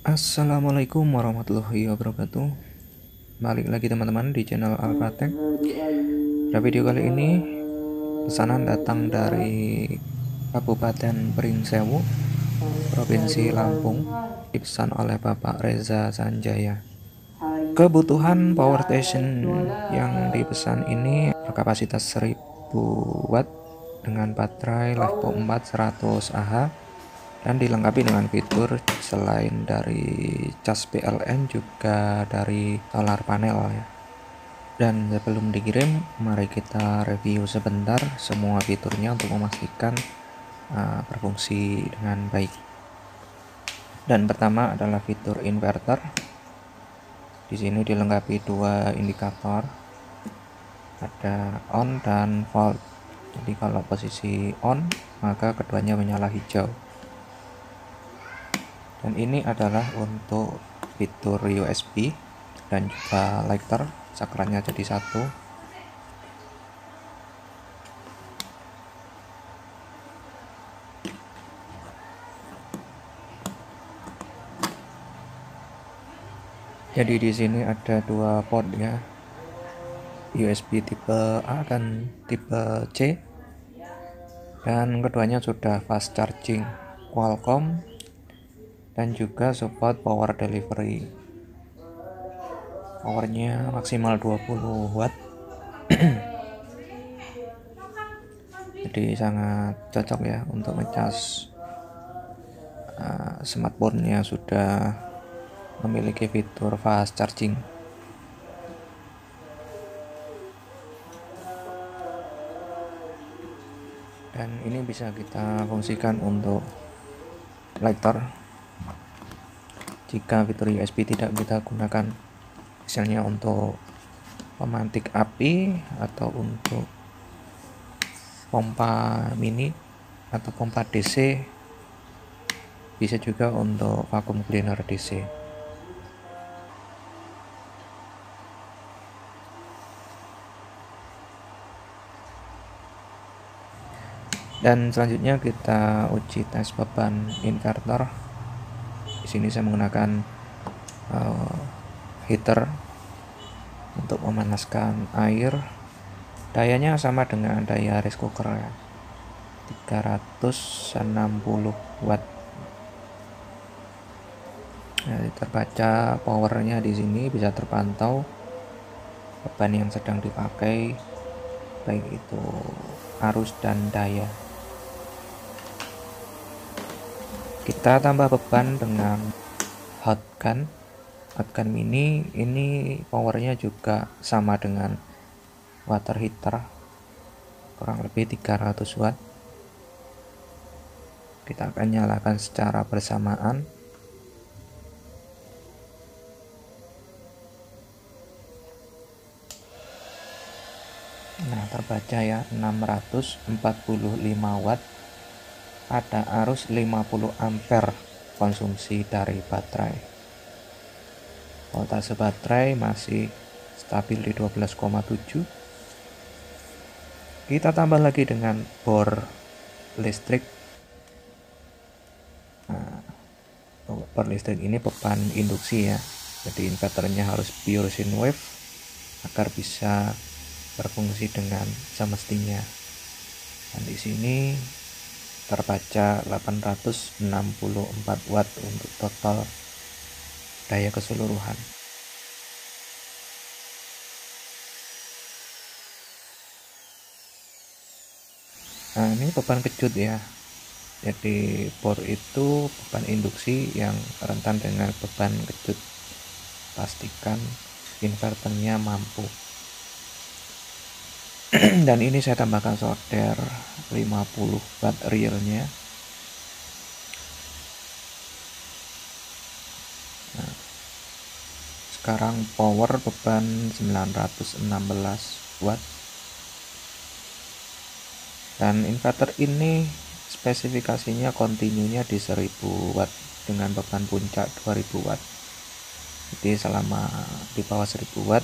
Assalamualaikum warahmatullahi wabarakatuh. Balik lagi teman-teman di channel Alpratek. Pada video kali ini pesanan datang dari Kabupaten Pringsewu, Provinsi Lampung, dipesan oleh Bapak Reza Sanjaya. Kebutuhan power station yang dipesan ini berkapasitas 1000 watt dengan baterai LiFePO 4 100 Ah dan dilengkapi dengan fitur selain dari cas PLN juga dari solar panel ya. Dan sebelum dikirim, mari kita review sebentar semua fiturnya untuk memastikan berfungsi dengan baik. Dan pertama adalah fitur inverter. Di sini dilengkapi dua indikator, ada on dan volt. Jadi kalau posisi on maka keduanya menyala hijau. Dan ini adalah untuk fitur USB dan juga lighter, saklarnya jadi satu. Jadi di sini ada dua port ya, USB tipe A dan tipe C, dan keduanya sudah fast charging Qualcomm dan juga support power delivery. Powernya maksimal 20 watt. Jadi sangat cocok ya untuk ngecas smartphone-nya sudah memiliki fitur fast charging. Dan ini bisa kita fungsikan untuk lighter jika fitur USB tidak kita gunakan, misalnya untuk pemantik api atau untuk pompa mini atau pompa DC, bisa juga untuk vacuum cleaner DC. Dan selanjutnya kita uji tes beban inverter. Di sini saya menggunakan heater untuk memanaskan air. Dayanya sama dengan daya rice cooker ya, 360 watt. Nah, terbaca powernya di sini bisa terpantau beban yang sedang dipakai, baik itu arus dan daya. Kita tambah beban dengan hot gun mini. Ini powernya juga sama dengan water heater, kurang lebih 300 watt. Kita akan nyalakan secara bersamaan. Nah, terbaca ya 645 watt pada arus 50 ampere konsumsi dari baterai. Voltase baterai masih stabil di 12,7. Kita tambah lagi dengan bor listrik. Nah, bor listrik ini beban induksi ya, jadi inverternya harus pure sine wave agar bisa berfungsi dengan semestinya. Dan di sini terbaca 864 watt untuk total daya keseluruhan. Nah, ini beban kejut ya. Jadi bor itu beban induksi yang rentan dengan beban kejut. Pastikan inverternya mampu. Dan ini saya tambahkan solder 50 watt realnya. Nah, sekarang power beban 916 watt. Dan inverter ini spesifikasinya kontinunya di 1000 watt dengan beban puncak 2000 watt. Jadi selama di bawah 1000 watt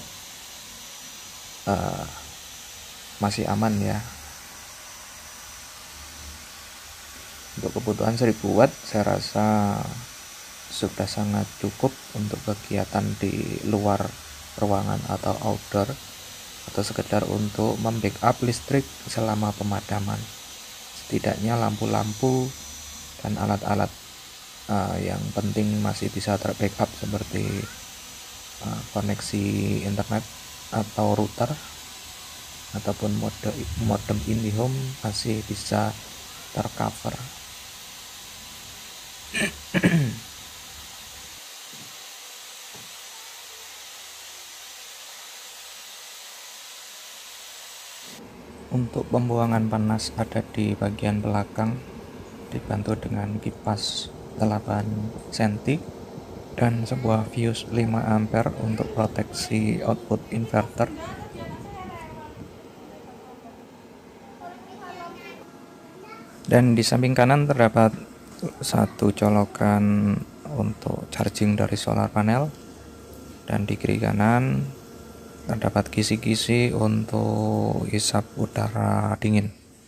masih aman ya. Untuk kebutuhan 1000 watt saya rasa sudah sangat cukup untuk kegiatan di luar ruangan atau outdoor, atau sekedar untuk membackup listrik selama pemadaman. Setidaknya lampu-lampu dan alat-alat yang penting masih bisa terbackup, seperti koneksi internet atau router ataupun modem IndiHome masih bisa tercover. Untuk pembuangan panas ada di bagian belakang, dibantu dengan kipas 8 cm dan sebuah fuse 5 ampere untuk proteksi output inverter. Dan di samping kanan terdapat satu colokan untuk charging dari solar panel, dan di kiri kanan terdapat kisi-kisi untuk hisap udara dingin.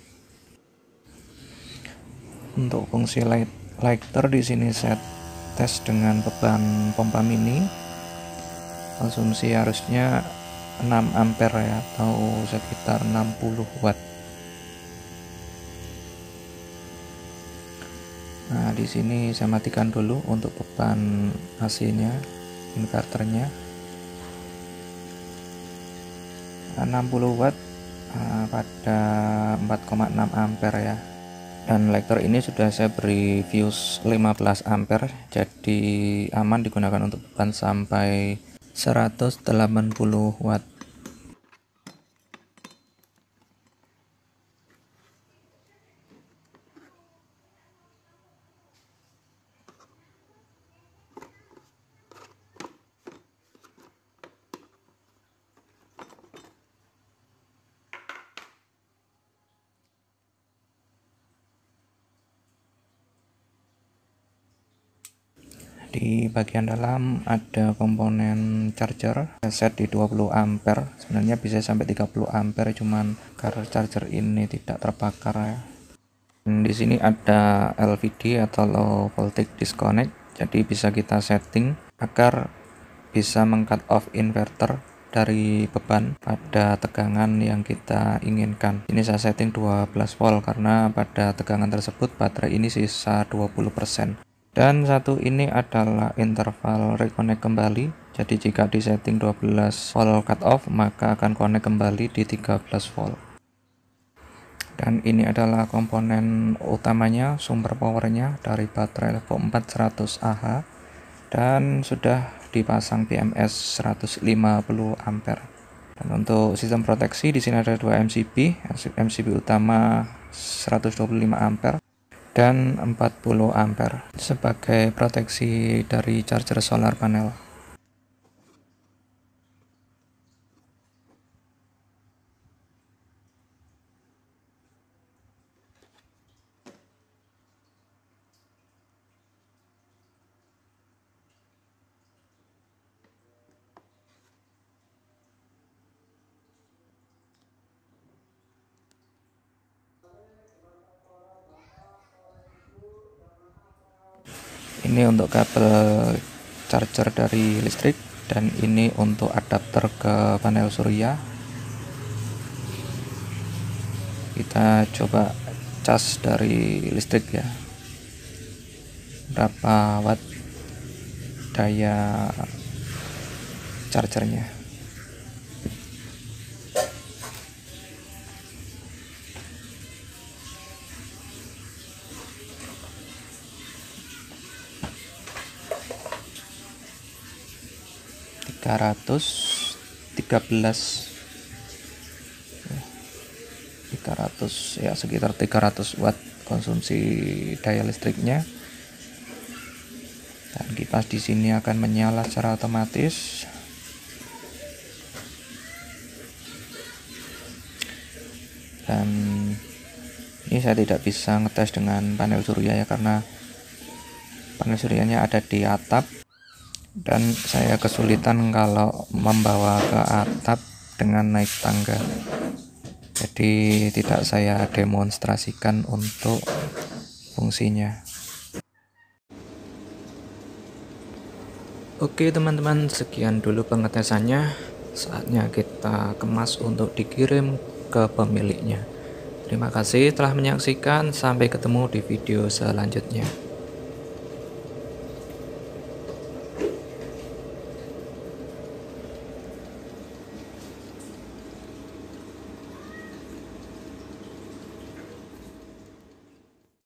Untuk fungsi lighter di sini saya tes dengan beban pompa mini. Konsumsi harusnya 6 ampere ya, atau sekitar 60 watt. Nah, di sini saya matikan dulu untuk beban AC-nya, inverternya. 60 watt pada 4,6 ampere ya. Dan lighter ini sudah saya beri fuse 15 ampere, jadi aman digunakan untuk beban sampai 180 watt. Di bagian dalam ada komponen charger, set di 20 ampere, sebenarnya bisa sampai 30 ampere, cuman karena charger ini tidak terbakar ya. Dan di sini ada LVD atau low voltage disconnect, jadi bisa kita setting agar bisa meng-cut off inverter dari beban pada tegangan yang kita inginkan. Ini saya setting 12 volt karena pada tegangan tersebut baterai ini sisa 20%. Dan satu ini adalah interval reconnect kembali, jadi jika di setting 12 volt cut off maka akan connect kembali di 13 volt. Dan ini adalah komponen utamanya, sumber powernya dari baterai Levo 4 100 Ah, dan sudah dipasang BMS 150 ampere. Dan untuk sistem proteksi di sini ada 2 MCB utama 125 ampere dan 40 ampere sebagai proteksi dari charger solar panel. Ini untuk kabel charger dari listrik, dan ini untuk adapter ke panel surya. Kita coba cas dari listrik ya, berapa watt daya chargernya. Ratus 13 300 ya, sekitar 300 watt konsumsi daya listriknya. Dan kipas di sini akan menyala secara otomatis. Dan ini saya tidak bisa ngetes dengan panel surya ya, karena panel suryanya ada di atap dan saya kesulitan kalau membawa ke atap dengan naik tangga, jadi tidak saya demonstrasikan untuk fungsinya. Oke teman-teman, sekian dulu pengetesannya. Saatnya kita kemas untuk dikirim ke pemiliknya. Terima kasih telah menyaksikan, sampai ketemu di video selanjutnya.